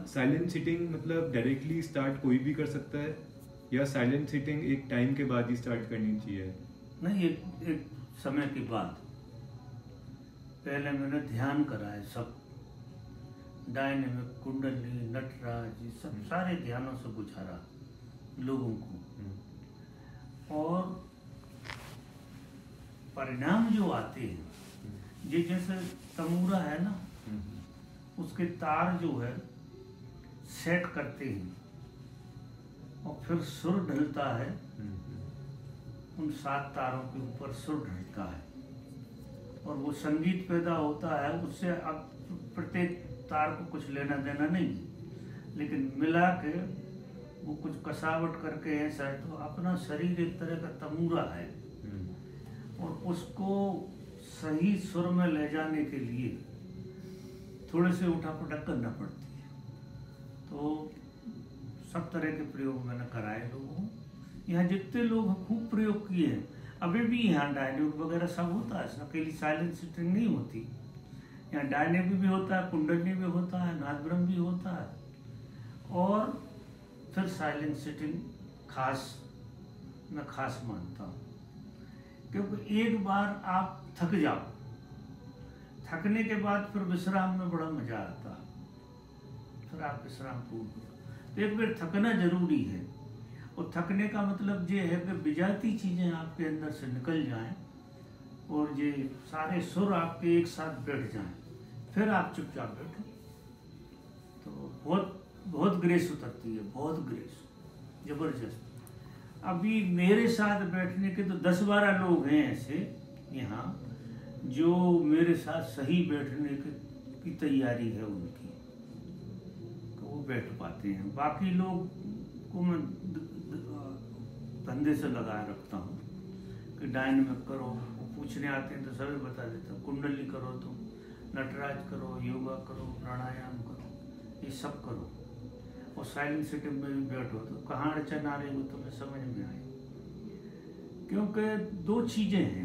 Silent sitting मतलब directly start कोई भी कर सकता है या साइलेंट सिटिंग एक टाइम के बाद ही स्टार्ट करनी चाहिए? नहीं, एक समय के बाद। पहले मैंने ध्यान कराए सब, डायनेमिक, कुंडली, नटराज, ये सब सारे ध्यानों से गुजारा लोगों को। और परिणाम जो आते हैं, ये जैसे तमूरा है ना, उसके तार जो है सेट करते हैं और फिर सुर ढलता है, उन 7 तारों के ऊपर सुर ढलता है और वो संगीत पैदा होता है। उससे अब प्रत्येक तार को कुछ लेना देना नहीं, लेकिन मिला के वो कुछ कसावट करके ऐसा है, तो अपना शरीर एक तरह का तमूरा है और उसको सही सुर में ले जाने के लिए थोड़े से उठापटक करना पड़ती है। तो सब तरह के प्रयोग मैंने कराए लोगों को। यहाँ जितने लोग खूब प्रयोग किए हैं, अभी भी यहाँ डायनेमिक वगैरह सब होता है, अकेली साइलेंट सिटिंग नहीं होती। यहाँ डायनेमिक भी होता है, कुंडली भी होता है, नाद ब्रह्म भी होता है, और फिर साइलेंट सिटिंग मैं खास मानता हूँ। क्योंकि एक बार आप थक जाओ, थकने के बाद फिर विश्राम में बड़ा मजा आता है, फिर आप विश्राम पूर्ण करो। तो एक बार थकना जरूरी है, और थकने का मतलब ये है कि बिजाती चीजें आपके अंदर से निकल जाएं और ये सारे सुर आपके एक साथ बैठ जाएं, फिर आप चुपचाप बैठो तो बहुत बहुत ग्रेस उतरती है, बहुत ग्रेस, जबरदस्त। अभी मेरे साथ बैठने के तो 10-12 लोग हैं ऐसे यहाँ जो मेरे साथ सही बैठने की तैयारी है उनकी, तो वो बैठ पाते हैं। बाकी लोग को मैं धंधे से लगाए रखता हूँ कि डायनेमिक करो, वो पूछने आते हैं तो सभी बता देता हूँ, कुंडली करो, तुम नटराज करो, योगा करो, प्राणायाम करो, ये सब करो, और साइलेंट सिटिंग में भी बैठो तो कहाँ अड़चन आ रही हो तुम्हें समझ में आए। क्योंकि 2 चीजें हैं,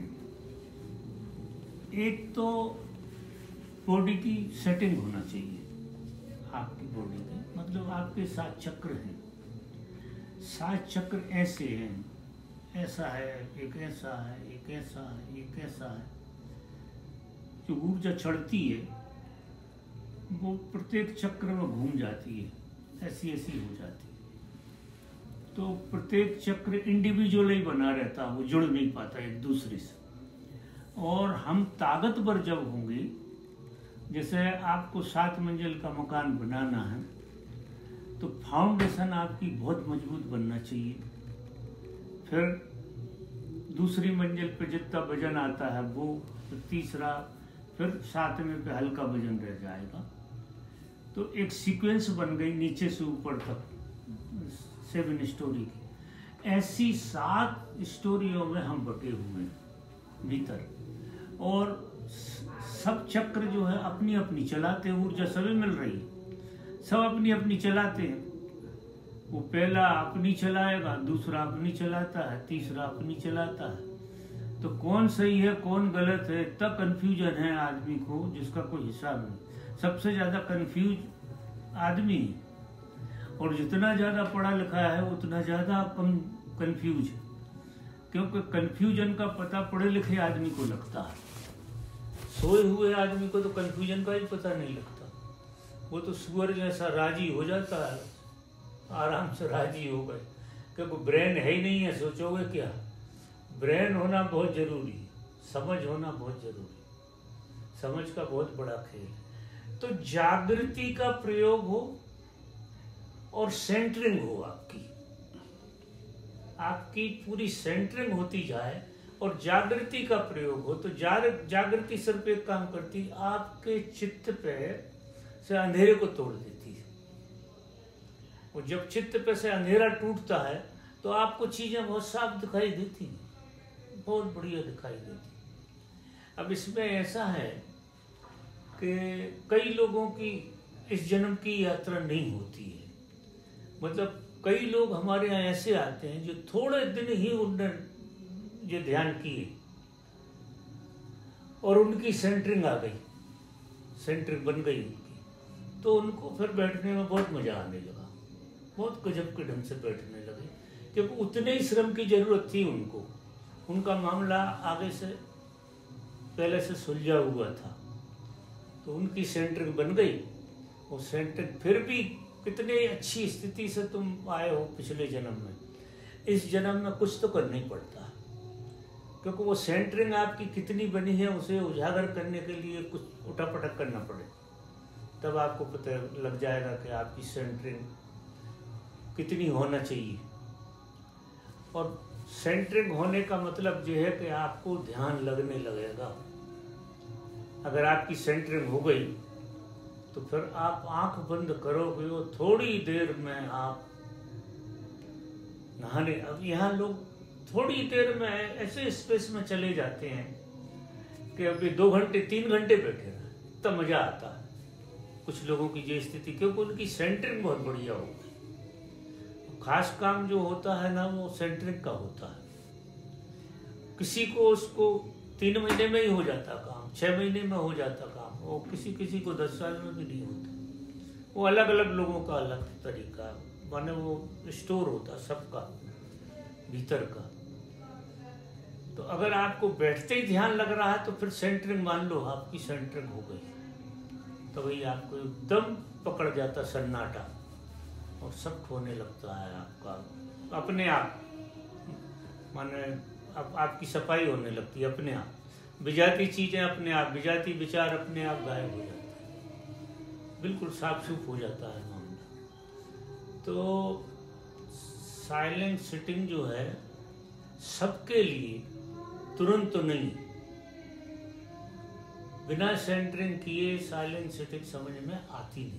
एक तो बॉडी की सेटिंग होना चाहिए, आपकी बॉडी की, मतलब आपके 7 चक्र हैं, 7 चक्र ऐसे हैं, ऐसा है, एक ऐसा है, एक ऐसा है, एक ऐसा है। जो ऊर्जा चढ़ती है वो प्रत्येक चक्र में घूम जाती है, ऐसी ऐसी हो जाती है। तो प्रत्येक चक्र इंडिविजुअल ही बना रहता, वो जुड़ नहीं पाता एक दूसरे से। और हम ताकतवर जब होंगे, जैसे आपको 7 मंजिल का मकान बनाना है तो फाउंडेशन आपकी बहुत मजबूत बनना चाहिए। फिर दूसरी मंजिल पे जितना वजन आता है वो, फिर तीसरा, फिर 7वें पे हल्का वजन रह जाएगा। तो एक सीक्वेंस बन गई नीचे से ऊपर तक 7 स्टोरी की। ऐसी 7 स्टोरियों में हम बटे हुए हैं भीतर, और सब चक्र जो है अपनी अपनी चलाते हैं, ऊर्जा सभी मिल रही है, सब अपनी अपनी चलाते हैं। वो पहला अपनी चलाएगा, दूसरा अपनी चलाता है, तीसरा अपनी चलाता है। तो कौन सही है कौन गलत है, इतना कंफ्यूजन है आदमी को जिसका कोई हिसाब नहीं। सबसे ज्यादा कंफ्यूज आदमी है, और जितना ज्यादा पढ़ा लिखा है उतना ज्यादा कम कंफ्यूज है। क्योंकि कंफ्यूजन का पता पढ़े लिखे आदमी को लगता है, सोए हुए आदमी को तो कंफ्यूजन का ही पता नहीं लगता। वो तो सुअर जैसा राजी हो जाता है, आराम से राजी हो गए, क्योंकि ब्रेन है ही नहीं है। सोचोगे क्या, ब्रेन होना बहुत जरूरी है, समझ होना बहुत जरूरी है, समझ का बहुत बड़ा खेल है। तो जागृति का प्रयोग हो और सेंटरिंग हो, आपकी पूरी सेंटरिंग होती जाए और जागृति का प्रयोग हो, तो जागृति सिर्फ एक काम करती है, आपके चित्त पे से अंधेरे को तोड़ देती है। और जब चित्त पे से अंधेरा टूटता है तो आपको चीजें बहुत साफ दिखाई देती हैं, बहुत बढ़िया दिखाई देती है। अब इसमें ऐसा है कि कई लोगों की इस जन्म की यात्रा नहीं होती है। मतलब कई लोग हमारे यहाँ ऐसे आते हैं जो थोड़े दिन ही उन्होंने ये ध्यान किए और उनकी सेंटरिंग आ गई, सेंटरिंग बन गई उनकी, तो उनको फिर बैठने में बहुत मजा आने लगा, बहुत गजब के ढंग से बैठने लगे, क्योंकि उतने ही श्रम की जरूरत थी उनको। उनका मामला आगे से पहले से सुलझा हुआ था, तो उनकी सेंटरिंग बन गई। वो सेंटरिंग फिर भी कितनी अच्छी स्थिति से तुम आए हो पिछले जन्म में, इस जन्म में कुछ तो करना ही पड़ता है, क्योंकि वो सेंटरिंग आपकी कितनी बनी है उसे उजागर करने के लिए कुछ उठापटक करना पड़े, तब आपको पता लग जाएगा कि आपकी सेंटरिंग कितनी होना चाहिए। और सेंटरिंग होने का मतलब ये है कि आपको ध्यान लगने लगेगा। अगर आपकी सेंटरिंग हो गई तो फिर आप आंख बंद करोगे और थोड़ी देर में आप नहाने, अब यहाँ लोग थोड़ी देर में ऐसे स्पेस में चले जाते हैं कि अभी 2 घंटे 3 घंटे बैठे रहे, इतना मजा आता है कुछ लोगों की ये स्थिति, क्योंकि उनकी सेंटरिंग बहुत बढ़िया हो गई। खास काम जो होता है ना वो सेंटरिंग का होता है। किसी को उसको 3 महीने में ही हो जाता काम, 6 महीने में हो जाता काम, वो किसी किसी को 10 साल में भी नहीं होता। वो अलग अलग लोगों का अलग तरीका, माने वो स्टोर होता सबका भीतर का। तो अगर आपको बैठते ही ध्यान लग रहा है तो फिर सेंटरिंग मान लो आपकी सेंटरिंग हो गई, तो वही आपको एकदम पकड़ जाता सन्नाटा और सब होने लगता है आपका अपने आप, माने आपकी सफाई होने लगती है अपने आप, विजाती चीजें अपने आप, विजाती विचार अपने आप गायब हो जाते हैं, बिल्कुल साफ सूफ हो जाता है मामला। तो साइलेंट सिटिंग जो है सबके लिए तुरंत तो नहीं, बिना सेंटरिंग किए साइलेंट सिटिंग समझ में आती नहीं।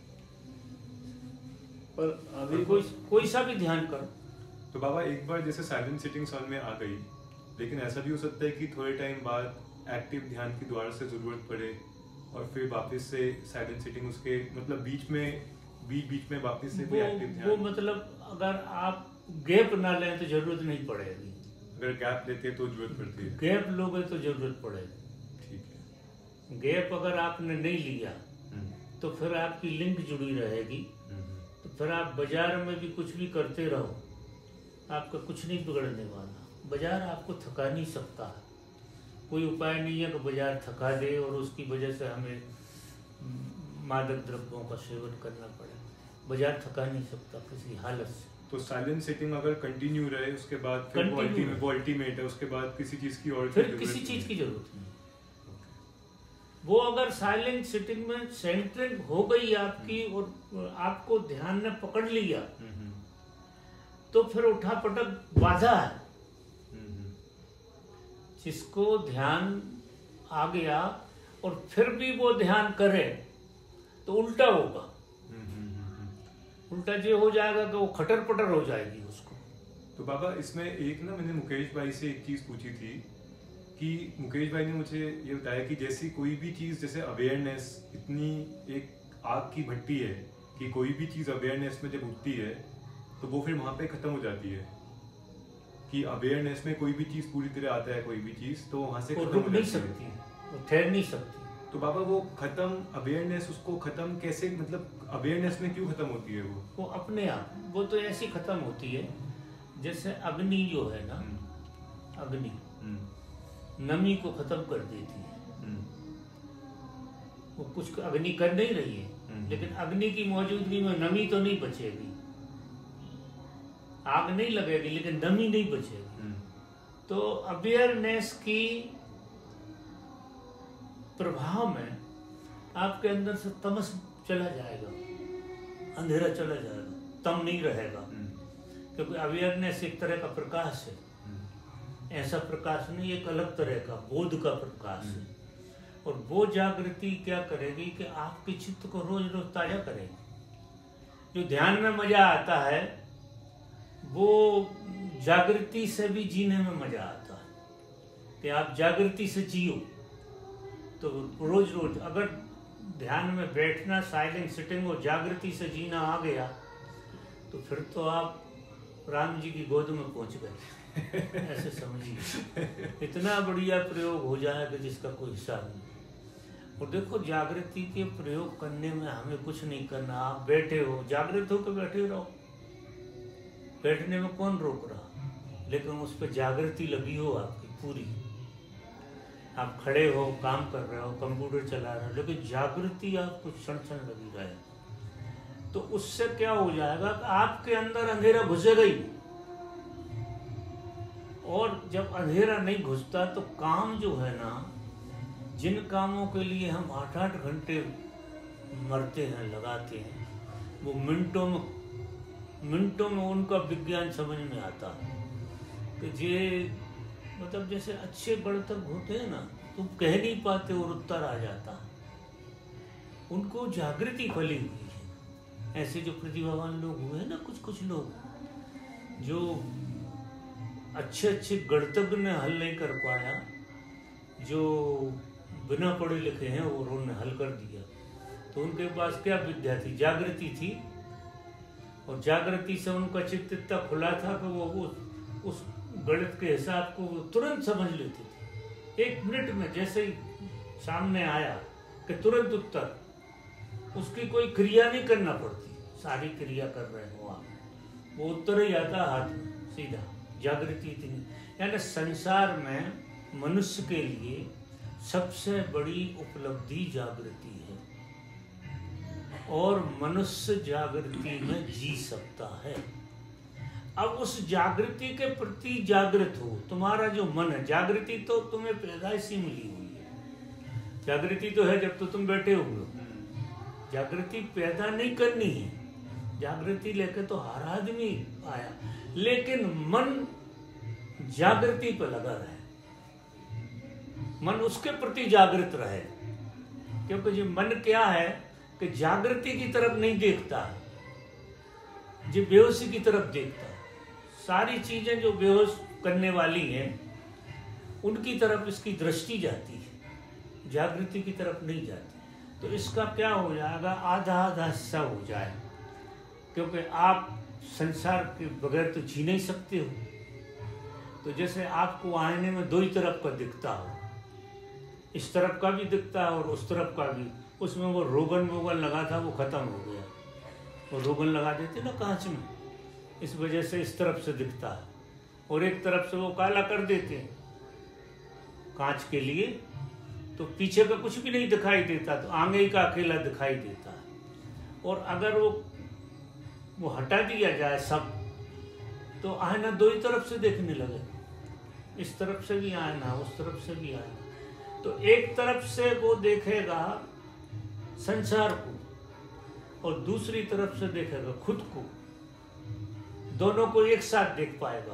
पर अभी कोई सा भी ध्यान करो तो बाबा एक बार जैसे साइलेंट सिटिंग समझ में आ गई, लेकिन ऐसा भी हो सकता है कि थोड़े टाइम बाद एक्टिव ध्यान की दोबारा से जरूरत पड़े और फिर वापस से साइलेंट सिटिंग उसके मतलब बीच में वापस से कोई एक्टिव ध्यान। वो मतलब अगर आप गैप ना लें तो जरूरत नहीं पड़ेगी, अगर गैप लेते तो जरूरत पड़ती है। गैप लोगे तो जरूरत पड़ेगी। ठीक है। गैप अगर आपने नहीं लिया तो फिर आपकी लिंक जुड़ी रहेगी, तो फिर आप बाजार में भी कुछ भी करते रहो, आपका कुछ नहीं बिगड़ने वाला। बाजार आपको थका नहीं सकता है, कोई उपाय नहीं है कि बाजार थका दे और उसकी वजह से हमें मादक द्रव्यों का सेवन करना पड़े। बाजार थका नहीं सकता किसी हालत से। तो साइलेंट सिटिंग अगर कंटिन्यू रहे उसके बाद फिर वो अल्टीमेट है, उसके बाद किसी चीज की और फिर किसी चीज की जरूरत नहीं। वो अगर साइलेंट सिटिंग में सेंटरिंग हो गई आपकी और आपको ध्यान ने पकड़ लिया तो फिर उठा पटक बाधा है। जिसको ध्यान आ गया और फिर भी वो ध्यान करे तो उल्टा होगा, उल्टा ये हो जाएगा कि वो खटर पटर हो जाएगी उसको। तो बाबा इसमें एक ना मैंने मुकेश भाई से एक चीज पूछी थी कि मुकेश भाई ने मुझे ये बताया कि जैसी कोई भी चीज, जैसे अवेयरनेस इतनी एक आग की भट्टी है कि कोई भी चीज अवेयरनेस में जब उठती है तो वो फिर वहां पे खत्म हो जाती है, कि अवेयरनेस में कोई भी चीज पूरी तरह आता है, कोई भी चीज तो वहां से खत्म हो जाती है, वो ठहर नहीं सकती। तो बाबा वो खत्म अवेयरनेस, उसको खत्म कैसे, मतलब अवेयरनेस में क्यों खत्म होती है वो अपने आप, वो तो ऐसी खत्म होती है जैसे अग्नि जो है ना, अग्नि नमी को खत्म कर देती है। वो कुछ अग्नि कर नहीं रही है, लेकिन अग्नि की मौजूदगी में नमी तो नहीं बचेगी, आग नहीं लगेगी लेकिन नमी नहीं बचेगी। तो अवेयरनेस की प्रभाव में आपके अंदर से तमस चला जाएगा, अंधेरा चला जाएगा, तम नहीं रहेगा, क्योंकि अवेयरनेस एक तरह का प्रकाश है, ऐसा प्रकाश नहीं, एक अलग तरह का बोध का प्रकाश है। और वो जागृति क्या करेगी कि आपके चित्त को रोज रोज ताजा करेगी। जो ध्यान में मजा आता है वो जागृति से भी जीने में मजा आता है, कि आप जागृति से जियो। तो रोज रोज अगर ध्यान में बैठना, साइलेंट सिटिंग और जागृति से जीना आ गया तो फिर तो आप राम जी की गोद में पहुंच गए, ऐसे समझिए। इतना बढ़िया प्रयोग हो जाएगा जिसका कोई हिसाब नहीं। और देखो, जागृति के प्रयोग करने में हमें कुछ नहीं करना। आप बैठे हो, जागृत होकर बैठे रहो, बैठने में कौन रोक रहा, लेकिन उस पर जागृति लगी हो आपकी पूरी। आप खड़े हो, काम कर रहे हो, कंप्यूटर चला रहे हो, लेकिन जागृति आपको क्षण क्षण लगी रहे, तो उससे क्या हो जाएगा कि आपके अंदर अंधेरा घुसेगा ही। और जब अंधेरा नहीं घुसता तो काम जो है ना, जिन कामों के लिए हम 8-8 घंटे मरते हैं, लगाते हैं, वो मिनटों में उनका विज्ञान समझ में आता है कि ये मतलब जैसे अच्छे गणितज्ञ होते हैं ना, तुम कह नहीं पाते और उत्तर आ जाता है। उनको जागृति फली हुई है। ऐसे जो प्रतिभावान लोग हुए हैं ना, कुछ लोग जो अच्छे गणितज्ञ ने हल नहीं कर पाया, जो बिना पढ़े लिखे हैं और उन्होंने हल कर दिया, तो उनके पास क्या विद्या थी? जागृति थी। और जागृति से उनका चित्त इतना खुला था कि वो उस गणित के हिसाब को वो तुरंत समझ लेते थे। 1 मिनट में जैसे ही सामने आया कि तुरंत उत्तर, उसकी कोई क्रिया नहीं करना पड़ती, सारी क्रिया कर रहे हो आप, वो उत्तर ही आता हाथ में सीधा। जागृति इतनी, यानी संसार में मनुष्य के लिए सबसे बड़ी उपलब्धि जागृति है, और मनुष्य जागृति में जी सकता है। अब उस जागृति के प्रति जागृत हो, तुम्हारा जो मन है, जागृति तो तुम्हें पैदाइशी मिली हुई है, जागृति तो है जब तो तुम बैठे हो, जागृति पैदा नहीं करनी है, जागृति लेके तो हर आदमी आया, लेकिन मन जागृति पे लगा रहे, मन उसके प्रति जागृत रहे। क्योंकि जो मन क्या है कि जागृति की तरफ नहीं देखता, जो बेहोशी की तरफ देखता है। सारी चीजें जो बेहोश करने वाली हैं उनकी तरफ इसकी दृष्टि जाती है, जागृति की तरफ नहीं जाती। तो इसका क्या हो जाएगा, आधा आधा हिस्सा हो जाए, क्योंकि आप संसार के बगैर तो जी नहीं सकते हो। तो जैसे आपको आईने में 2 ही तरफ का दिखता हो, इस तरफ का भी दिखता है और उस तरफ का भी, उसमें वो रोगन लगा था वो खत्म हो गया, वो रोगन लगा देते ना कांच में, इस वजह से इस तरफ से दिखता है, और एक तरफ से वो काला कर देते हैं कांच के लिए, तो पीछे का कुछ भी नहीं दिखाई देता, तो आगे का अकेला दिखाई देता है। और अगर वो हटा दिया जाए सब, तो आईना 2 ही तरफ से देखने लगे, इस तरफ से भी आईना, उस तरफ से भी आईना। तो एक तरफ से वो देखेगा संसार को और दूसरी तरफ से देखेगा खुद को, दोनों को एक साथ देख पाएगा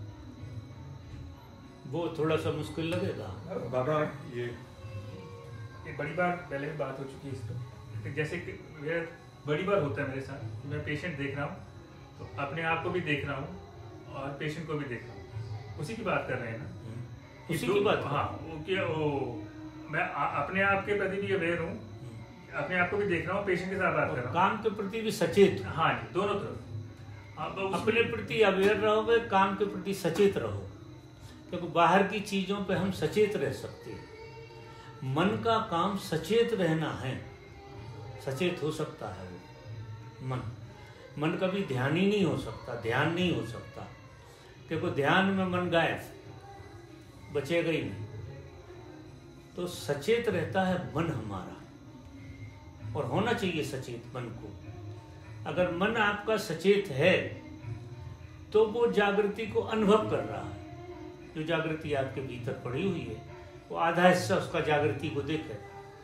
वो थोड़ा सा मुश्किल लगेगा। बाबा ये बड़ी बार पहले भी बात हो चुकी है इस पर, जैसे कि ये बड़ी बार होता है मेरे साथ, मैं पेशेंट देख रहा हूँ तो अपने आप को भी देख रहा हूँ और पेशेंट को भी देख रहा हूँ, उसी की बात कर रहे हैं ना, उसी की बात। हाँ, मैं अपने आप के प्रति भी अवेयर हूँ, अपने आप को भी देख रहा हूँ, पेशेंट के साथ बात कर रहा हूँ, काम के प्रति भी सचेत। हाँ जी, दोनों तरफ। अपने प्रति अवेयर रहोगे, काम के प्रति सचेत रहो, क्योंकि बाहर की चीजों पे हम सचेत रह सकते हैं। मन का काम सचेत रहना है, सचेत हो सकता है वो मन कभी ध्यान ही नहीं हो सकता, ध्यान नहीं हो सकता, क्योंकि ध्यान में मन गायब, बचेगा ही नहीं। तो सचेत रहता है मन हमारा, और होना चाहिए सचेत मन को। अगर मन आपका सचेत है तो वो जागृति को अनुभव कर रहा है, जो जागृति आपके भीतर पड़ी हुई है, वो आधा हिस्सा उसका जागृति को देखे।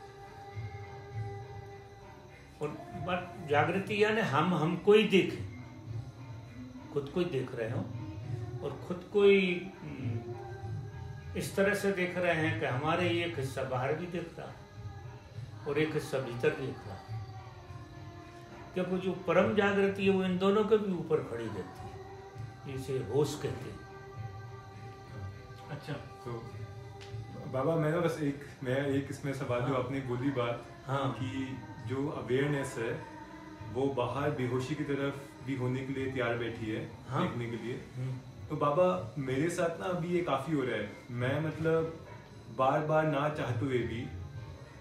और जागृति यानी हम हमको ही देखें, खुद को ही देख रहे हो, और खुद को ही इस तरह से देख रहे हैं कि हमारे एक हिस्सा बाहर भी देख रहा है और एक हिस्सा भीतर देख रहा है, क्योंकि जो परम जागृति है वो इन दोनों के भी ऊपर खड़ी रहती है, जिसे होश कहते हैं। अच्छा, तो बाबा मेरा बस एक इसमें सवाल, जो आपने बोली बात, हाँ, कि जो अवेयरनेस है वो बाहर बेहोशी की तरफ भी होने के लिए तैयार बैठी है, हाँ, देखने के लिए। तो बाबा मेरे साथ ना अभी ये काफी हो रहा है, मैं मतलब बार बार ना चाहते हुए भी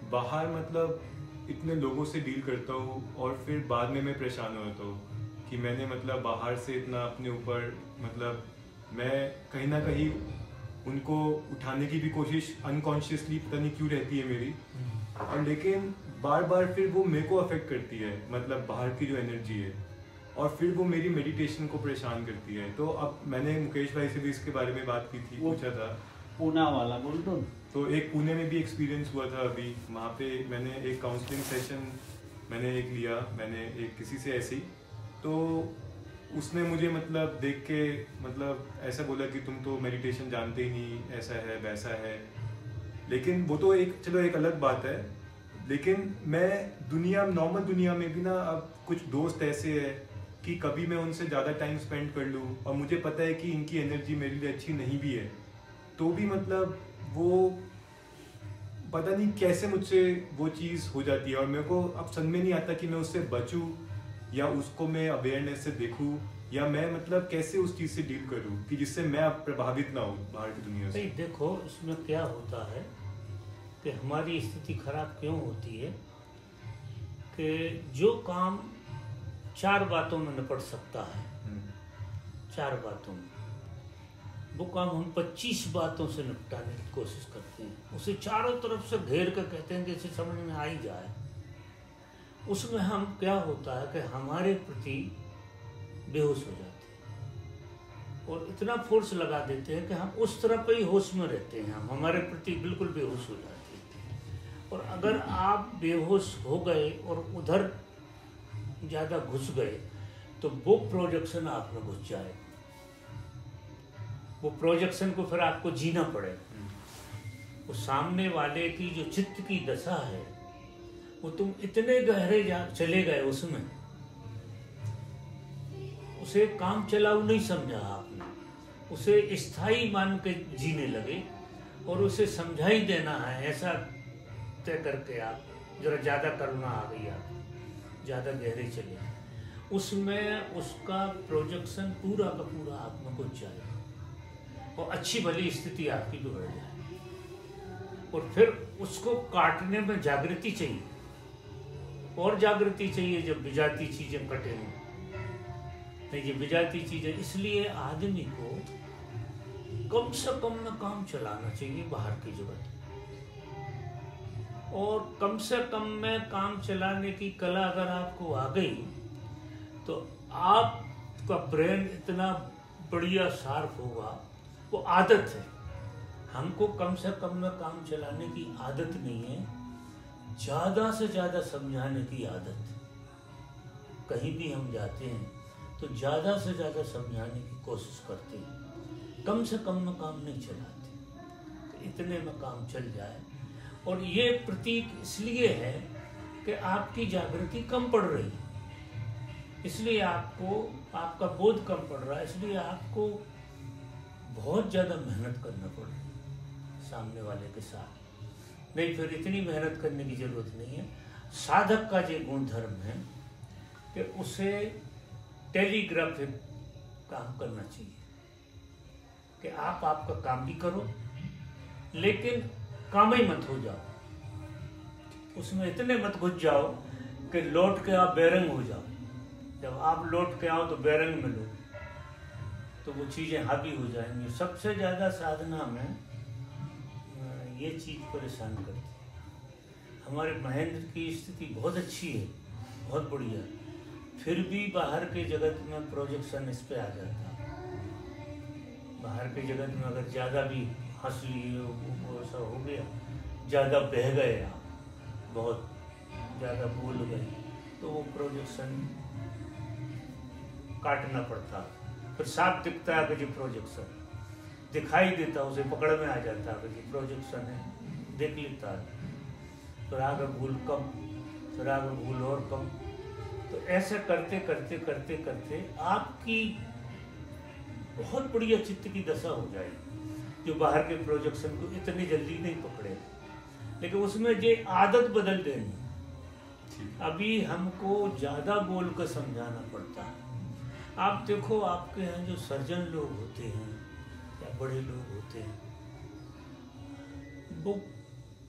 बाहर मतलब इतने लोगों से डील करता हूँ और फिर बाद में मैं परेशान हो जाता हूँ कि मैंने मतलब बाहर से इतना अपने ऊपर मतलब मैं कहीं ना कहीं उनको उठाने की भी कोशिश अनकॉन्शियसली पता नहीं क्यों रहती है मेरी, और लेकिन बार बार फिर वो मेरे को अफेक्ट करती है, मतलब बाहर की जो एनर्जी है, और फिर वो मेरी मेडिटेशन को परेशान करती है। तो अब मैंने मुकेश भाई से भी इसके बारे में बात की थी, पूछा था। पूना वाला बोल दो। तो एक पुणे में भी एक्सपीरियंस हुआ था अभी, वहाँ पे मैंने एक काउंसलिंग सेशन मैंने एक लिया, मैंने एक किसी से ऐसे ही, तो उसने मुझे मतलब देख के मतलब ऐसा बोला कि तुम तो मेडिटेशन जानते ही नहीं, ऐसा है वैसा है। लेकिन वो तो एक चलो एक अलग बात है, लेकिन मैं नॉर्मल दुनिया में भी ना अब कुछ दोस्त ऐसे हैं कि कभी मैं उनसे ज़्यादा टाइम स्पेंड कर लूँ और मुझे पता है कि इनकी एनर्जी मेरे लिए अच्छी नहीं भी है, तो भी मतलब वो पता नहीं कैसे मुझसे वो चीज़ हो जाती है, और मेरे को अब समझ में नहीं आता कि मैं उससे बचूं या उसको मैं अवेयरनेस से देखूं, या मैं मतलब कैसे उस चीज़ से डील करूं कि जिससे मैं अब प्रभावित ना हूं बाहर की दुनिया से। भाई देखो, इसमें क्या होता है कि हमारी स्थिति खराब क्यों होती है कि जो काम 4 बातों में निपट सकता है, 4 बातों में, वो काम हम 25 बातों से निपटाने की कोशिश करते हैं, उसे चारों तरफ से घेर कर कहते हैं कि इसे समझ में आ ही जाए। उसमें हम क्या होता है कि हमारे प्रति बेहोश हो जाते हैं और इतना फोर्स लगा देते हैं कि हम उस तरफ ही होश में रहते हैं, हम हमारे प्रति बिल्कुल बेहोश हो जाते हैं। और अगर आप बेहोश हो गए और उधर ज़्यादा घुस गए तो वो प्रोजेक्शन आप में घुस जाए, वो प्रोजेक्शन को फिर आपको जीना पड़ेगा। वो सामने वाले की जो चित्त की दशा है, वो तुम इतने गहरे चले गए उसमें, उसे काम चलाऊ नहीं समझा आपने, उसे स्थायी मान के जीने लगे और उसे समझाई देना है ऐसा तय करके आप जरा ज़्यादा करुणा आ गई, आप ज़्यादा गहरे चले, उसमें उसका प्रोजेक्शन पूरा का पूरा आप में घुस जाएगा और अच्छी भली स्थिति आपकी बिगड़ जाए। और फिर उसको काटने में जागृति चाहिए, और जागृति चाहिए जब विजाती चीजें कटेंगी। नहीं, ये विजाती चीजें, इसलिए आदमी को कम से कम में काम चलाना चाहिए बाहर की जगत, और कम से कम में काम चलाने की कला अगर आपको आ गई तो आपका ब्रेन इतना बढ़िया शार्प होगा। वो आदत है, हमको कम से कम में काम चलाने की आदत नहीं है, ज़्यादा से ज़्यादा समझाने की आदत। कहीं भी हम जाते हैं तो ज़्यादा से ज़्यादा समझाने की कोशिश करते हैं, कम से कम में काम नहीं चलाते, तो इतने में काम चल जाए। और ये प्रतीक इसलिए है कि आपकी जागृति कम पड़ रही है, इसलिए आपको आपका बोध कम पड़ रहा है, इसलिए आपको बहुत ज़्यादा मेहनत करना पड़ रही है सामने वाले के साथ। नहीं, फिर इतनी मेहनत करने की जरूरत नहीं है। साधक का ये गुणधर्म है कि उसे टेलीग्राफिक काम करना चाहिए कि आप आपका काम भी करो लेकिन काम ही मत हो जाओ, उसमें इतने मत घुस जाओ कि लौट के आप बेरंग हो जाओ। जब आप लौट के आओ तो बेरंग में लो तो वो चीज़ें हावी हो जाएंगी। सबसे ज़्यादा साधना में ये चीज़ परेशान करती है। हमारे महेंद्र की स्थिति बहुत अच्छी है, बहुत बढ़िया, फिर भी बाहर के जगत में प्रोजेक्शन इस पे आ जाता है। बाहर के जगत में अगर ज़्यादा भी हंस लिए, वो ऐसा हो गया, ज़्यादा बह गए आप, बहुत ज़्यादा बोल गए, तो वो प्रोजेक्शन काटना पड़ता है। फिर साफ दिखता है कि जी प्रोजेक्शन दिखाई देता, उसे पकड़ में आ जाता है कि जी प्रोजेक्शन है, देख लेता है, फिर आगे भूल कम, फिर आगे भूल और कम। तो ऐसे करते करते करते करते आपकी बहुत बढ़िया चित्त की दशा हो जाएगी, जो बाहर के प्रोजेक्शन को इतनी जल्दी नहीं पकड़ेगा। लेकिन उसमें ये आदत बदल देनी, अभी हमको ज़्यादा बोल कर समझाना पड़ता है। आप देखो, आपके यहाँ जो सर्जन लोग होते हैं या बड़े लोग होते हैं, वो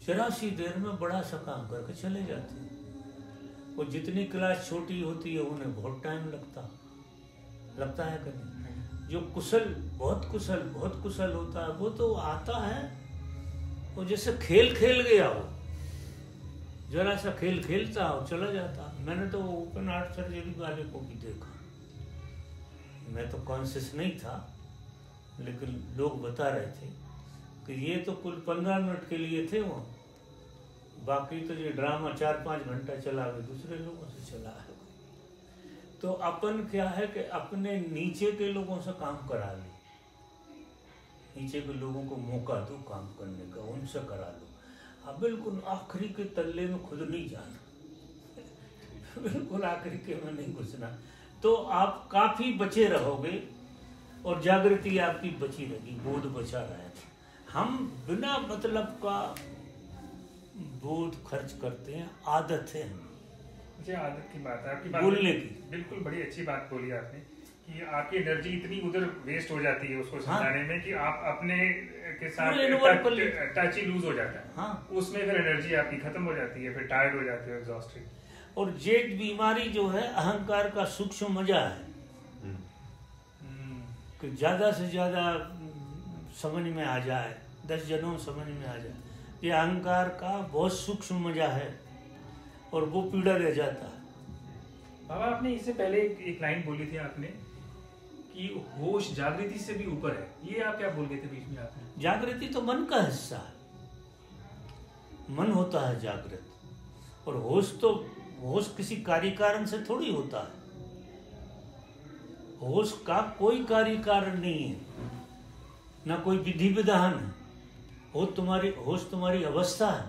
जरा सी देर में बड़ा सा काम करके चले जाते हैं। और जितनी क्लास छोटी होती है उन्हें बहुत टाइम लगता है कहीं। जो बहुत कुशल होता है वो तो आता है और जैसे खेल खेल गया हो, जरा सा खेल खेलता हो चला जाता। मैंने तो ओपन हार्ट सर्जरी वाले को भी देखा, मैं तो कॉन्शियस नहीं था, लेकिन लोग बता रहे थे कि ये तो कुल 15 मिनट के लिए थे वो, बाकी तो ये ड्रामा 4-5 घंटा चला गया, दूसरे लोगों से चला है। तो अपन क्या है कि अपने नीचे के लोगों से काम करा लो, नीचे के लोगों को मौका दो काम करने का, उनसे करा लो। अब बिल्कुल आखिरी के तल्ले में खुद नहीं जाना, बिल्कुल आखिरी के में नहीं घुसना, तो आप काफी बचे रहोगे और जागृति आपकी बची रहेगी, बोध बचा रहेगा। हम बिना मतलब का बोध खर्च करते हैं, आदत है हमें। मुझे आदत की बात है, आपकी बात बोलने की बिल्कुल बड़ी अच्छी बात बोली आपने कि आपकी एनर्जी इतनी उधर वेस्ट हो जाती है उसको समझाने में कि आप अपने के साथ टच ही लूज हो जाता है। हाँ। उसमें फिर एनर्जी आपकी खत्म हो जाती है, फिर टायर्ड हो जाते हो, एग्जॉस्टेड। और ये बीमारी जो है अहंकार का सूक्ष्म मजा है कि ज्यादा से ज्यादा समझ में आ जाए, 10 जनों समझ में आ जाए। ये अहंकार का बहुत सूक्ष्म मजा है और वो पीड़ा रह जाता है। बाबा आपने इससे पहले एक लाइन बोली थी आपने कि होश जागृति से भी ऊपर है, ये आप क्या बोल गए थे बीच में आपने? जागृति तो मन का हिस्सा है, मन होता है जागृत, और होश किसी कार्य कारण से थोड़ी होता है। होश का कोई कार्य कारण नहीं है, ना कोई विधि विधान है। होश तुम्हारी अवस्था है,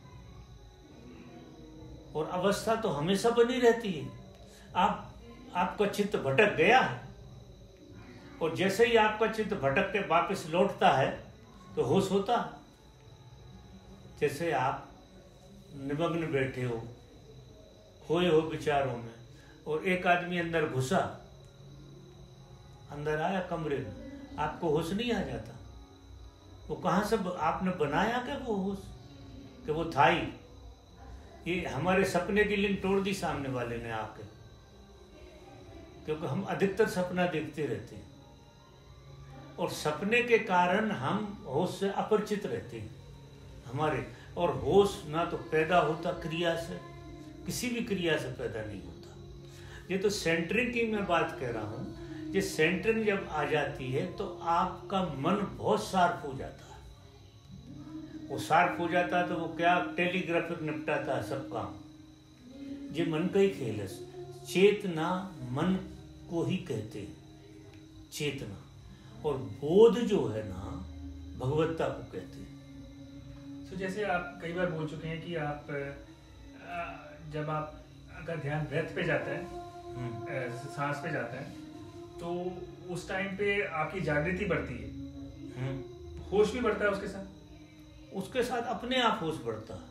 और अवस्था तो हमेशा बनी रहती है। आपका चित्त भटक गया है, और जैसे ही आपका चित्त भटक के वापस लौटता है तो होश होता है। जैसे आप निमग्न बैठे हो, खोए हो विचारों में, और एक आदमी अंदर घुसा, अंदर आया कमरे में, आपको होश नहीं आ जाता? वो कहाँ से आपने बनाया क्या वो होश कि वो था ही? ये हमारे सपने की लिंक तोड़ दी सामने वाले ने आके, क्योंकि हम अधिकतर सपना देखते रहते हैं और सपने के कारण हम होश से अपरिचित रहते हैं हमारे। और होश ना तो पैदा होता क्रिया से, किसी भी क्रिया से पैदा नहीं होता। ये तो सेंटरिंग की मैं बात कह रहा हूँ। ये सेंटरिंग जब आ जाती है तो आपका मन बहुत शार्प हो जाता है। वो शार्प हो जाता है तो वो क्या टेलीग्राफिक निपटाता है सब काम। ये मन का ही खेल है। चेतना मन को ही कहते हैं, चेतना। और बोध जो है ना, भगवत्ता को कहते हैं। तो जैसे आप कई बार बोल चुके हैं कि आप जब आपका ध्यान ब्रेथ पे जाता है, सांस पे जाता है, तो उस टाइम पे आपकी जागृति बढ़ती है, होश भी बढ़ता है उसके साथ अपने आप होश बढ़ता है।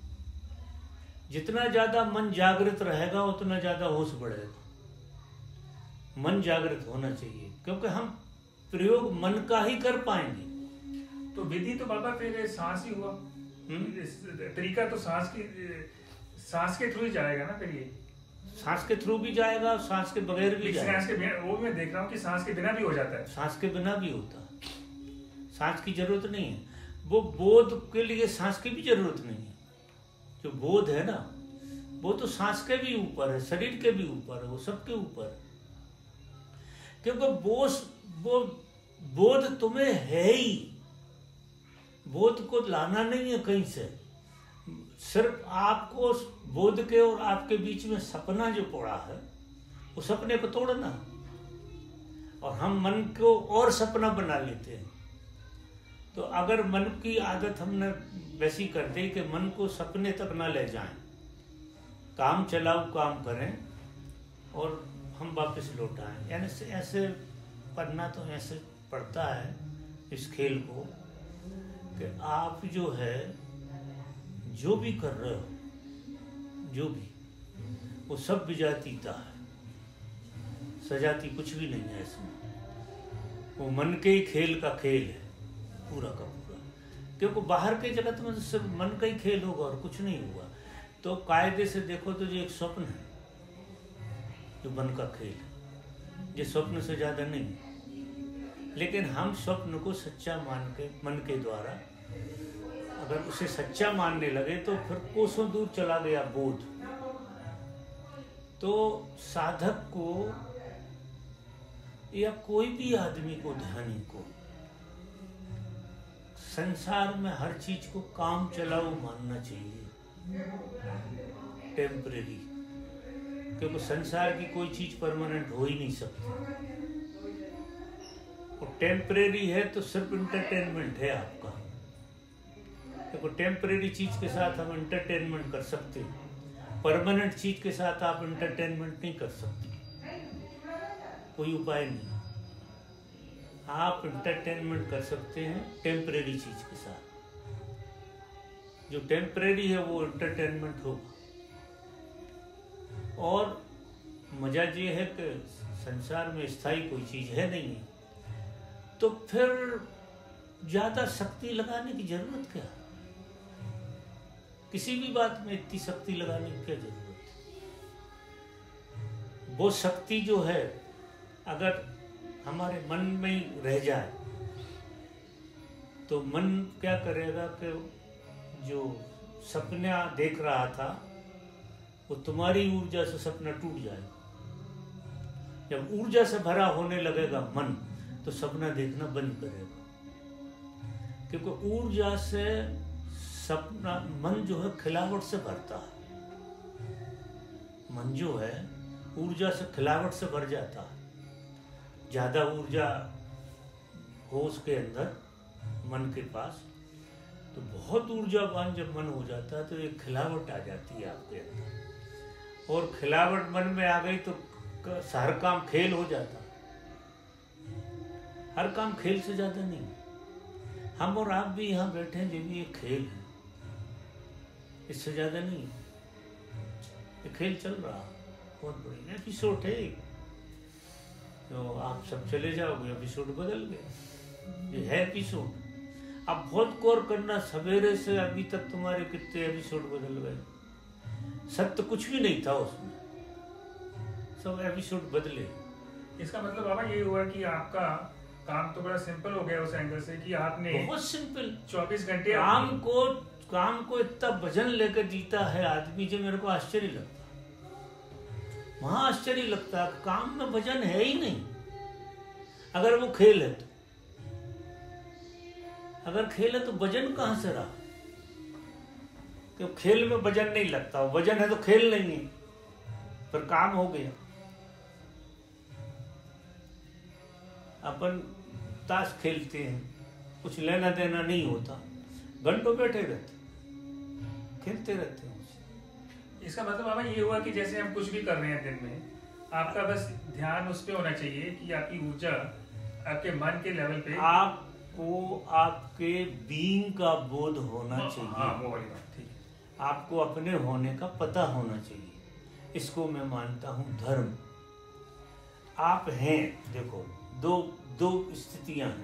जितना ज्यादा मन जागृत रहेगा उतना ज्यादा होश बढ़ेगा। मन जागृत होना चाहिए, क्योंकि हम प्रयोग मन का ही कर पाएंगे। तो विधि तो बाबा फिर सांस ही हुआ। तरीका तो सांस के थ्रू ही जाएगा ना। फिर ये सांस के थ्रू भी जाएगा, सांस के बगैर भी जाएगा। वो मैं देख रहा हूँ कि सांस के बिना भी हो जाता है। सांस के बिना भी होता है, सांस की जरूरत नहीं है। वो बोध के लिए सांस की भी जरूरत नहीं है। जो बोध है ना, वो तो सांस के भी ऊपर है, शरीर के भी ऊपर है, वो सबके ऊपर है। क्योंकि वो बोध तुम्हें है ही। बोध को लाना नहीं है कहीं से, सिर्फ आपको बोध के और आपके बीच में सपना जो पड़ा है, उस सपने को तोड़ना। और हम मन को और सपना बना लेते हैं। तो अगर मन की आदत हमने वैसी कर दी कि मन को सपने तक ना ले जाएं, काम चलाओ काम करें और हम वापस लौट आए। यानी ऐसे पढ़ना तो ऐसे पड़ता है इस खेल को कि आप जो है जो भी कर रहे हो, जो भी, वो सब विजातीता है, सजाती कुछ भी नहीं है इसमें। वो मन के ही खेल का खेल है पूरा का पूरा। क्योंकि बाहर के जगत में तो सिर्फ मन का ही खेल होगा और कुछ नहीं हुआ। तो कायदे से देखो तो ये एक स्वप्न है, जो मन का खेल है, ये स्वप्न से ज्यादा नहीं। लेकिन हम स्वप्न को सच्चा मान के मन के द्वारा अगर उसे सच्चा मानने लगे तो फिर कोसों दूर चला गया बोध। तो साधक को या कोई भी आदमी को, ध्यानी को, संसार में हर चीज को काम चलाओ मानना चाहिए, टेम्परेरी। क्योंकि संसार की कोई चीज परमानेंट हो ही नहीं सकती, और टेम्परेरी है तो सिर्फ इंटरटेनमेंट है आपका। क्योंकि टेम्परेरी चीज के साथ हम इंटरटेनमेंट कर सकते हैं, परमानेंट चीज के साथ आप इंटरटेनमेंट नहीं कर सकते, कोई उपाय नहीं। आप इंटरटेनमेंट कर सकते हैं टेम्परेरी चीज के साथ, जो टेम्परेरी है वो इंटरटेनमेंट होगा। और मजा ये है कि संसार में स्थायी कोई चीज है नहीं है, तो फिर ज्यादा शक्ति लगाने की जरूरत क्या? किसी भी बात में इतनी शक्ति लगाने की क्या जरूरत है? वो शक्ति जो है अगर हमारे मन में ही रह जाए तो मन क्या करेगा कि जो सपना देख रहा था वो तुम्हारी ऊर्जा से सपना टूट जाएगा। जब ऊर्जा से भरा होने लगेगा मन, तो सपना देखना बंद करेगा। क्योंकि ऊर्जा से सपना, मन जो है खिलावट से भरता है। मन जो है ऊर्जा से खिलावट से भर जाता है। ज्यादा ऊर्जा हो उसके अंदर, मन के पास, तो बहुत ऊर्जावान जब मन हो जाता है तो एक खिलावट आ जाती है आपके अंदर, और खिलावट मन में आ गई तो हर काम खेल हो जाता। हर काम खेल से ज्यादा नहीं। हम और आप भी यहाँ बैठे हैं, जो भी एक खेल है, इससे ज्यादा नहीं। ये खेल चल रहा, बहुत बड़ी एपिसोड है। तो आप सब चले जाओगे, एपिसोड बदल गया। ये है एपिसोड। अब बहुत गौर करना, सवेरे से अभी तक तुम्हारे कितने एपिसोड बदल गए। सत्य कुछ भी नहीं था उसमें, सब एपिसोड बदले। इसका मतलब बाबा ये हुआ कि आपका काम तो बड़ा सिंपल हो गया उस एंगल से कि आपने बहुत सिंपल 24 घंटे काम को इतना वजन लेकर जीता है आदमी, जो मेरे को आश्चर्य लगता, वहां आश्चर्य लगता। काम में वजन है ही नहीं, अगर वो खेल है तो। अगर खेल है तो वजन कहां से रहा? क्यों खेल में वजन नहीं लगता, वजन है तो खेल नहीं है, पर काम हो गया। अपन ताश खेलते हैं, कुछ लेना देना नहीं होता, घंटों बैठे रहते, खेलते रहते हैं। इसका मतलब बाबा ये हुआ कि जैसे हम कुछ भी कर रहे हैं दिन में, आपका बस ध्यान उस पे होना चाहिए कि आपकी ऊर्जा आपके मन के लेवल पे, आपको आपके बीइंग का बोध होना चाहिए। हाँ, वो वाली बात, ठीक है। आपको अपने होने का पता होना चाहिए। इसको मैं मानता हूं धर्म। आप हैं, देखो दो स्थितियां हैं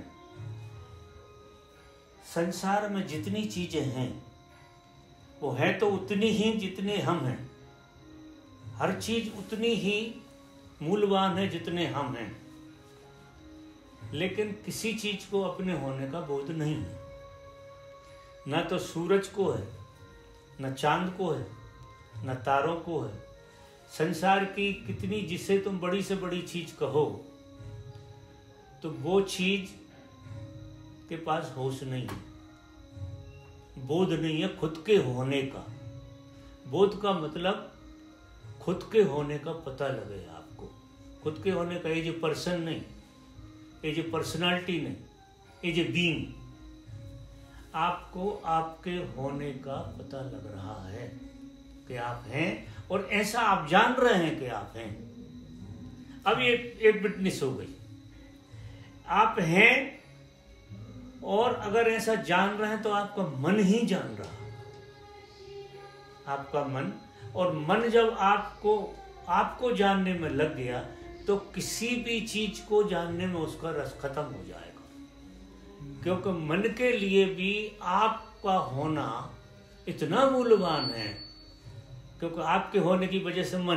संसार में। जितनी चीजें हैं वो है तो उतनी ही जितने हम हैं। हर चीज उतनी ही मूल्यवान है जितने हम हैं। लेकिन किसी चीज को अपने होने का बोध नहीं है। न तो सूरज को है, न चांद को है, न तारों को है। संसार की कितनी, जिसे तुम बड़ी से बड़ी चीज कहो, तो वो चीज के पास होश नहीं है, बोध नहीं है खुद के होने का। बोध का मतलब खुद के होने का पता लगे आपको। खुद के होने का, ये पर्सन नहीं, ये पर्सनालिटी नहीं, ये बीइंग। आपको आपके होने का पता लग रहा है कि आप हैं, और ऐसा आप जान रहे हैं कि आप हैं। अब ये एक विटनेस हो गई, आप हैं। और अगर ऐसा जान रहे हैं तो आपका मन ही जान रहा है, आपका मन। और मन जब आपको जानने में लग गया तो किसी भी चीज को जानने में उसका रस खत्म हो जाएगा। क्योंकि मन के लिए भी आपका होना इतना मूल्यवान है, क्योंकि आपके होने की वजह से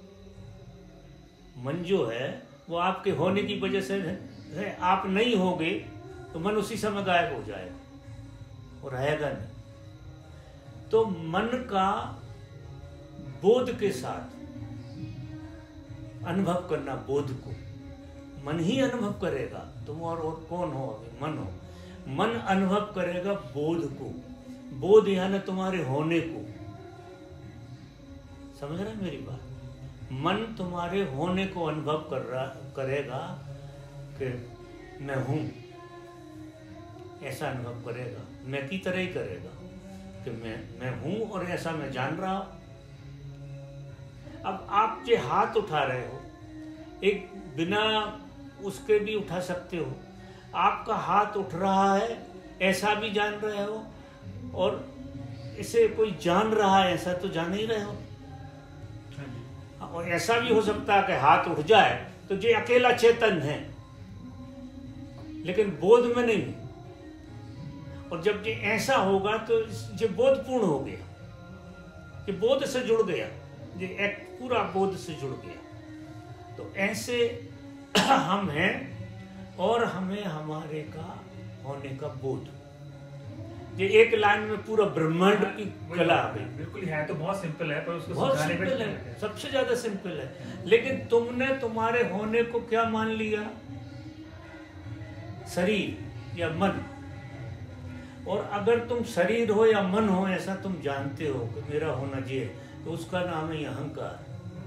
मन जो है वो आपके होने की वजह से है। आप नहीं होगे तो मन उसी समय गायब हो जाएगा और रहेगा नहीं। तो मन का बोध के साथ अनुभव करना, बोध को मन ही अनुभव करेगा। तुम और कौन हो? अभी मन हो। मन अनुभव करेगा बोध को, बोध यानी तुम्हारे होने को। समझ रहे मेरी बात? मन तुम्हारे होने को अनुभव करेगा कि मैं हूं, ऐसा अनुभव करेगा। मैं की तरह ही करेगा कि मैं हूं और ऐसा मैं जान रहा हूं। अब आप जो हाथ उठा रहे हो, एक बिना उसके भी उठा सकते हो। आपका हाथ उठ रहा है ऐसा भी जान रहे हो, और इसे कोई जान रहा है ऐसा तो जान ही रहे हो। और ऐसा भी हो सकता है कि हाथ उठ जाए तो ये अकेला चेतन है, लेकिन बोध में नहीं। और जब ये ऐसा होगा तो ये बोधपूर्ण हो गया, ये बोध से जुड़ गया, ये एक पूरा बोध से जुड़ गया। तो ऐसे हम हैं और हमें हमारे का होने का बोध। ये एक लाइन में पूरा ब्रह्मांड की कला आ गई। बिल्कुल है, तो बहुत सिंपल है, पर उसको बहुत समझाने सिंपल पे है, सबसे ज्यादा सिंपल है। लेकिन तुमने तुम्हारे होने को क्या मान लिया? शरीर या मन। और अगर तुम शरीर हो या मन हो ऐसा तुम जानते हो कि मेरा होना ये है, तो उसका नाम है अहंकार।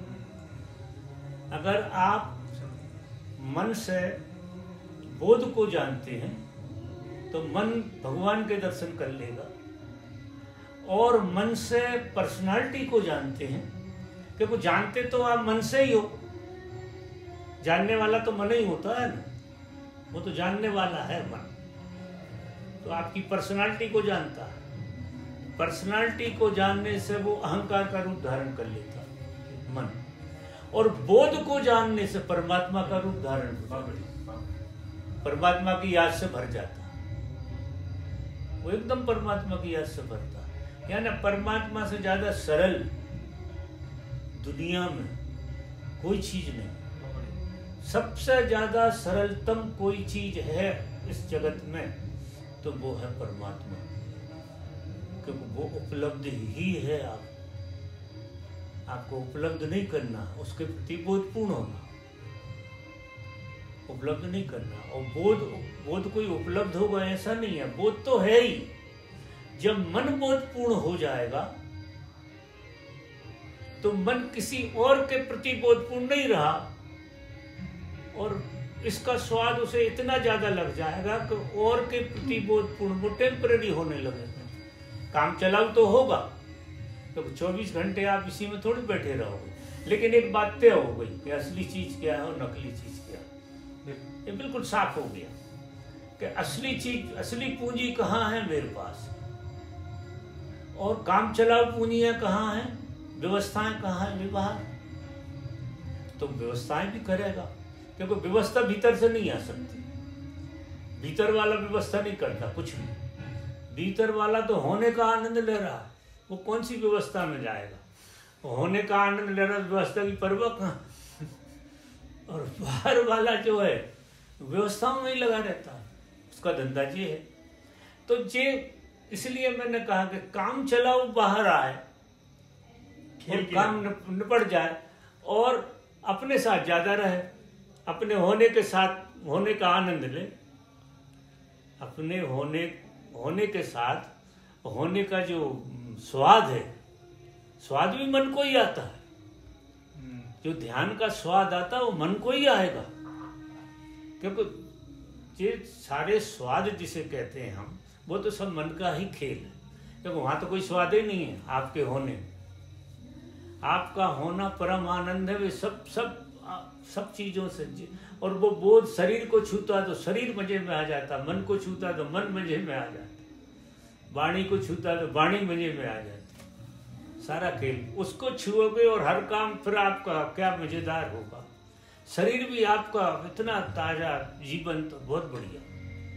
अगर आप मन से बोध को जानते हैं तो मन भगवान के दर्शन कर लेगा, और मन से पर्सनालिटी को जानते हैं, क्योंकि जानते तो आप मन से ही हो। जानने वाला तो मन ही होता है ना, वो तो जानने वाला है मन। तो आपकी पर्सनालिटी को जानता है, पर्सनालिटी को जानने से वो अहंकार का रूप धारण कर लेता है मन, और बोध को जानने से परमात्मा का रूप धारण कर लेता है, परमात्मा की याद से भर जाता है। वो एकदम परमात्मा की याद से भरता है। यानी परमात्मा से ज्यादा सरल दुनिया में कोई चीज नहीं। सबसे ज्यादा सरलतम कोई चीज है इस जगत में तो वो है परमात्मा, क्योंकि वो उपलब्ध ही है। आपको उपलब्ध नहीं करना, उसके प्रति बोधपूर्ण होना, उपलब्ध नहीं करना। और बोध कोई उपलब्ध होगा ऐसा नहीं है, बोध तो है ही। जब मन बोधपूर्ण हो जाएगा तो मन किसी और के प्रति बोधपूर्ण नहीं रहा, और इसका स्वाद उसे इतना ज्यादा लग जाएगा कि और के प्रति बोधपूर्ण वो टेम्परेरी होने लगेगा। काम चलाऊ तो होगा, तो 24 घंटे आप इसी में थोड़ी बैठे रहोगे, लेकिन एक बात तय हो गई कि असली चीज क्या है और नकली चीज क्या है। ये बिल्कुल साफ हो गया कि असली चीज, असली पूंजी कहाँ है मेरे पास, और काम चलाऊ पूंजियां कहाँ हैं, व्यवस्थाएं कहाँ है बाहर। तो व्यवस्थाएं भी करेगा, क्योंकि व्यवस्था भीतर से नहीं आ सकती। भीतर वाला व्यवस्था नहीं करता कुछ भी। भीतर वाला तो होने का आनंद ले रहा है, वो कौन सी व्यवस्था में जाएगा? होने का आनंद ले रहा है, व्यवस्था की परवाह कहाँ। और बाहर वाला जो है व्यवस्थाओं में ही लगा रहता है, उसका धंधा ये है। तो ये इसलिए मैंने कहा कि काम चलाओ बाहर आए और काम निपट जाए, और अपने साथ ज्यादा रहे, अपने होने के साथ होने का आनंद ले। अपने होने के साथ होने का जो स्वाद है, स्वाद भी मन को ही आता है। जो ध्यान का स्वाद आता है वो मन को ही आएगा, क्योंकि ये सारे स्वाद जिसे कहते हैं हम, वो तो सब मन का ही खेल है। क्योंकि वहां तो कोई स्वाद ही नहीं है आपके होने में। आपका होना परम आनंद है, वे सब चीजों से। और वो बोध शरीर को छूता तो शरीर मजे में आ जाता, मन को छूता तो मन मजे में आ जाता, वाणी को छूता तो वाणी मजे में आ जाती। सारा खेल उसको छुओगे और हर काम फिर आपका क्या मजेदार होगा। शरीर भी आपका इतना ताजा जीवन, तो बहुत बढ़िया।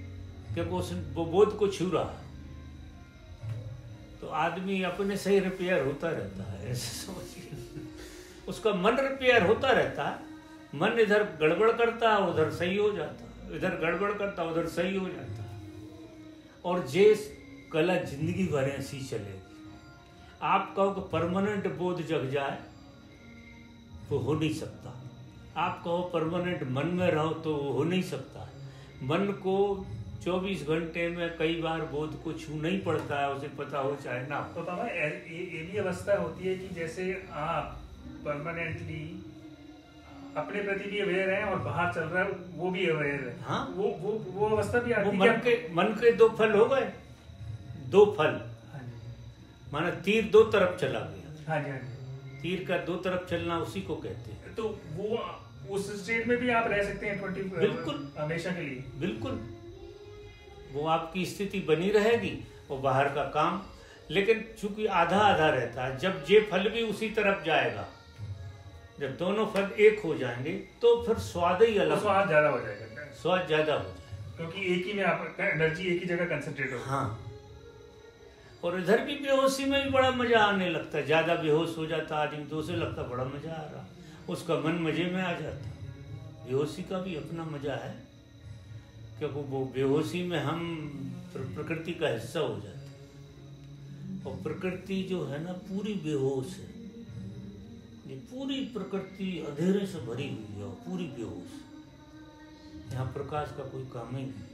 क्योंकि वो बोध को छू रहा है। तो आदमी अपने से ही रिपेयर होता रहता है, ऐसे समझिए। उसका मन रिपेयर होता रहता है, मन इधर गड़बड़ करता है उधर सही हो जाता है, इधर गड़बड़ करता है उधर सही हो जाता है। और जे कला जिंदगी भर ऐसी चलेगी। आप कहो कि परमानेंट बोध जग जाए, वो हो नहीं सकता। आप कहो परमानेंट मन में रहो, तो वो हो नहीं सकता। मन को 24 घंटे में कई बार बोध को छू नहीं पड़ता है, उसे पता हो चाहे ना। तो बाबा ये भी अवस्था होती है कि जैसे आप परमानेंटली अपने प्रति भी अवेयर है और बाहर चल रहा है वो भी अवेयर है। हाँ, वो अवस्था भी आती है। मन के दो फल हो गए, दो फल। हाँ जी। माना तीर दो तरफ चला गया। हाँ जी, हाँ जी। तीर का दो तरफ चलना उसी को कहते हैं। तो वो उस स्टेट में भी आप रह सकते हैं 24 बिल्कुल, हमेशा के लिए। बिल्कुल, वो आपकी स्थिति बनी रहेगी, वो बाहर का काम। लेकिन चूंकि आधा आधा रहता है, जब ये फल भी उसी तरफ जाएगा, जब दोनों फल एक हो जाएंगे तो फिर स्वाद ही अलग, स्वाद ज्यादा हो जाएगा। स्वाद ज्यादा हो जाएगा, क्योंकि एक ही में आपका एनर्जी एक ही जगह कंसंट्रेट होगा। हाँ। और इधर भी बेहोशी में भी बड़ा मजा आने लगता है। ज्यादा बेहोश हो जाता आदमी तो उसे लगता बड़ा मजा आ रहा, उसका मन मजे में आ जाता। बेहोशी का भी अपना मजा है, क्योंकि वो बेहोशी में हम प्रकृति का हिस्सा हो जाते हैं। और प्रकृति जो है ना पूरी बेहोश है, ये पूरी प्रकृति अंधेरे से भरी हुई है और पूरी बेहोश। यहाँ प्रकाश का कोई काम ही नहीं।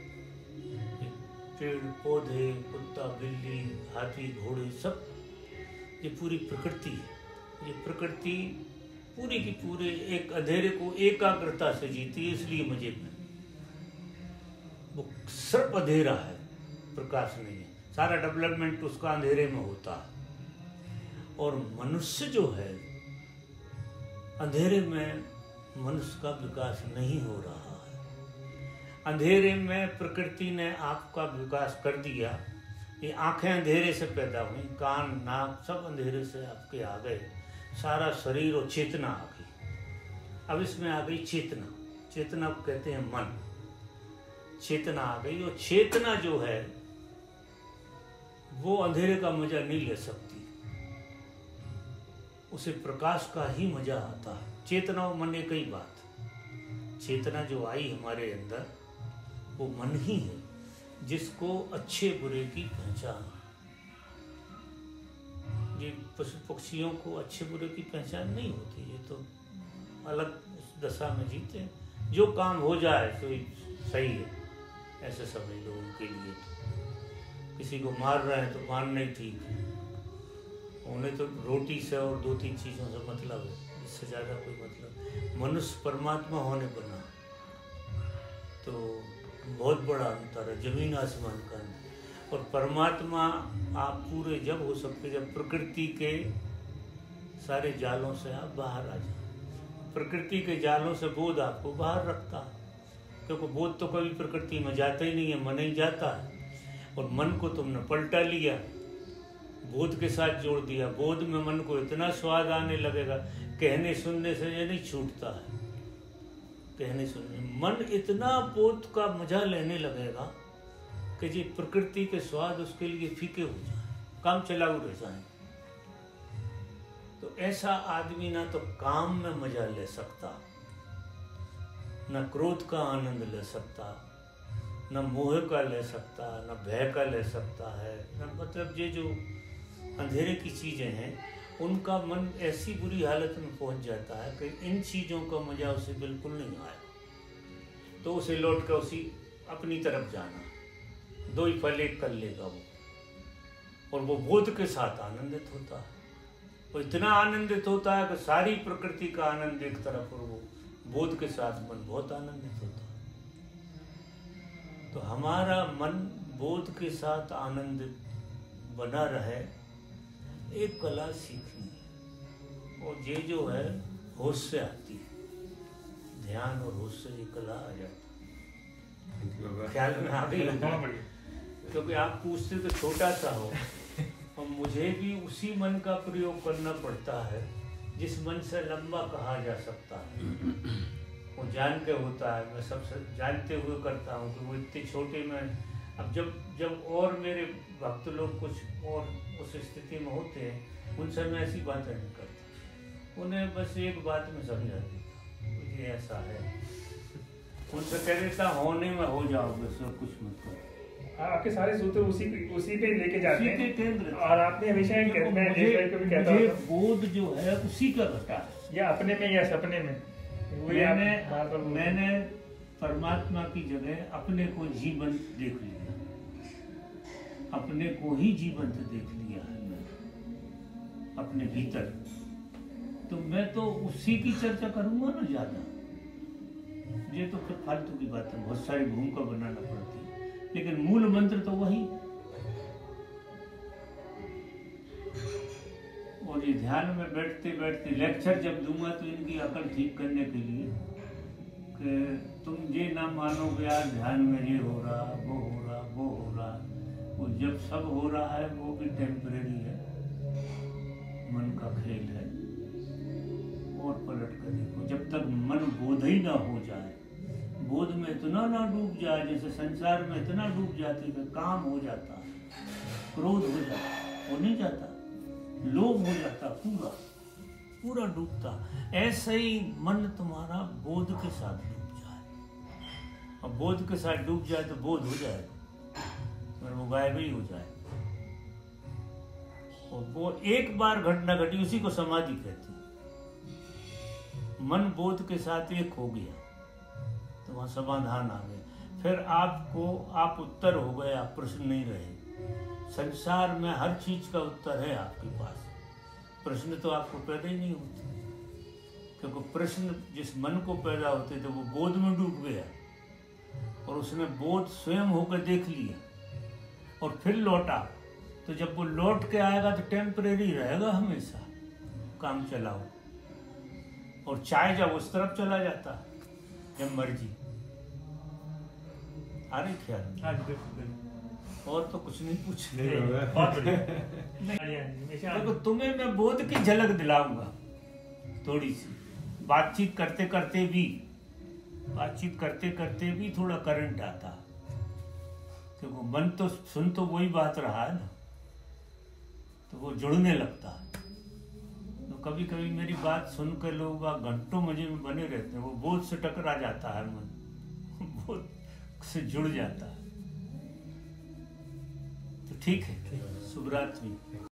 पेड़ पौधे, कुत्ता बिल्ली, हाथी घोड़े, सब ये पूरी प्रकृति है। ये प्रकृति पूरी की पूरे एक अंधेरे को एकाग्रता से जीती है, इसलिए मुझे वो सिर्फ अंधेरा है, प्रकाश नहीं है। सारा डेवलपमेंट उसका अंधेरे में होता है। और मनुष्य जो है, अंधेरे में मनुष्य का विकास नहीं हो रहा है। अंधेरे में प्रकृति ने आपका विकास कर दिया। ये आंखें अंधेरे से पैदा हुई, कान नाक सब अंधेरे से आपके आ गए, सारा शरीर और चेतना आ गई। अब इसमें आ गई चेतना। चेतना को कहते हैं मन। चेतना आ गई, और चेतना जो है वो अंधेरे का मजा नहीं ले सकती, उसे प्रकाश का ही मजा आता है। चेतना और मन एक ही बात। चेतना जो आई हमारे अंदर वो मन ही है, जिसको अच्छे बुरे की पहचान। ये पशु पक्षियों को अच्छे बुरे की पहचान नहीं होती, ये तो अलग दशा में जीते हैं। जो काम हो जाए तो सही है, ऐसे समझ लो उनके लिए। तो किसी को मार रहे हैं तो मारना ही ठीक है, उन्हें तो रोटी से और 2-3 चीज़ों से मतलब है, इससे ज़्यादा कोई मतलब। मनुष्य परमात्मा होने बना तो बहुत बड़ा अंतर है, जमीन आसमान का अंतर। और परमात्मा आप पूरे जब हो सकते, जब प्रकृति के सारे जालों से आप बाहर आ जाए। प्रकृति के जालों से बोध आपको बाहर रखता है, क्योंकि बोध तो कभी प्रकृति में जाता ही नहीं है, मन ही जाता है। और मन को तुमने पलटा लिया, बोध के साथ जोड़ दिया। बोध में मन को इतना स्वाद आने लगेगा, कहने सुनने से ये नहीं छूटता है। कहने सुनने मन इतना बोध का मजा लेने लगेगा कि जी प्रकृति के स्वाद उसके लिए फीके हो जाए, काम चलाऊ रह जाए। तो ऐसा आदमी ना तो काम में मजा ले सकता, न क्रोध का आनंद ले सकता, न मोह का ले सकता, न भय का ले सकता है, न मतलब ये जो अंधेरे की चीजें हैं उनका मन ऐसी बुरी हालत में पहुंच जाता है कि इन चीजों का मजा उसे बिल्कुल नहीं आया, तो उसे लौट कर उसी अपनी तरफ जाना, दो ही फल एक कर लेगा वो। और वो बोध के साथ आनंदित होता है, वो इतना आनंदित होता है कि सारी प्रकृति का आनंद एक तरफ, और वो बोध के साथ मन बहुत आनंदित होता है। तो हमारा मन बोध के साथ आनंदित बना रहे, एक कला सीखनी है। और ये जो है होश से आती है, ध्यान और होश से ये कला आ जाती है। ख्याल में आ गई, क्योंकि आप पूछते तो छोटा सा हो, और मुझे भी उसी मन का प्रयोग करना पड़ता है जिस मन से लंबा कहा जा सकता है। और जान के होता है, मैं सब जानते हुए करता हूँ कि वो इतने छोटे में। अब जब और मेरे भक्त लोग कुछ और उस स्थिति में होते हैं, उनसे मैं ऐसी बातें नहीं करता। उन्हें बस एक बात में समझा देता, मुझे ऐसा है। उनसे कह देता होने में हो जाओगे, सब कुछ मत करो। आपके सारे सूत्र उसी पे लेके जाते हैं, उसी के केंद्र। और आपने हमेशा मैं देश भाई को भी कहता हूँ, बोध जो है उसी का घटा है, या अपने में या सपने में। मैंने परमात्मा की जगह अपने को जीवंत देख लिया, अपने को ही जीवंत देख लिया है मैं अपने भीतर। तो मैं तो उसी की चर्चा करूंगा ना ज्यादा। ये तो फिर फालतू की बात है, बहुत सारी भूमिका बनाना पड़ती है, लेकिन मूल मंत्र तो वही। और ये ध्यान में बैठते बैठते लेक्चर जब दूंगा तो इनकी अकल ठीक करने के लिए कि तुम ये ना मानो कि यार ध्यान में ये हो रहा, वो हो रहा, वो हो रहा। वो जब सब हो रहा है वो भी टेम्परेरी है, मन का खेल है। और पलट कर देखो, जब तक मन बोध ही ना हो जाए, बोध में इतना ना डूब जाए, जैसे संसार में इतना डूब जाते कि काम हो जाता, क्रोध हो जाता, वो नहीं जाता, लोभ हो जाता, पूरा पूरा डूबता। ऐसे ही मन तुम्हारा बोध के साथ डूब जाए। अब बोध के साथ डूब जाए तो बोध हो जाए, पर वो गायब ही हो जाए। और वो एक बार घटना घटी, उसी को समाधि कहते हैं। मन बोध के साथ एक हो गया तो वहां समाधान आ गया। फिर आप उत्तर हो गए, आप प्रश्न नहीं रहे। संसार में हर चीज का उत्तर है आपके पास, प्रश्न तो आपको पैदा ही नहीं होते। क्योंकि प्रश्न जिस मन को पैदा होते थे वो बोध में डूब गया, और उसने बोध स्वयं होकर देख लिया और फिर लौटा। तो जब वो लौट के आएगा तो टेम्परेरी रहेगा, हमेशा काम चलाओ। और चाहे जब उस तरफ चला जाता जब मर्जी। आ रही ख्याल? और तो कुछ नहीं पूछने। देखो तुम्हें मैं बोध की झलक दिलाऊंगा थोड़ी सी, बातचीत करते करते भी थोड़ा करंट आता। देखो मन तो सुन तो वही बात रहा है ना, तो वो जुड़ने लगता है। तो कभी कभी मेरी बात सुनकर लोग घंटों मजे में बने रहते हैं, वो बोध से टकरा जाता है, मन बोध से जुड़ जाता है। तो ठीक है, शुभ रात्रि।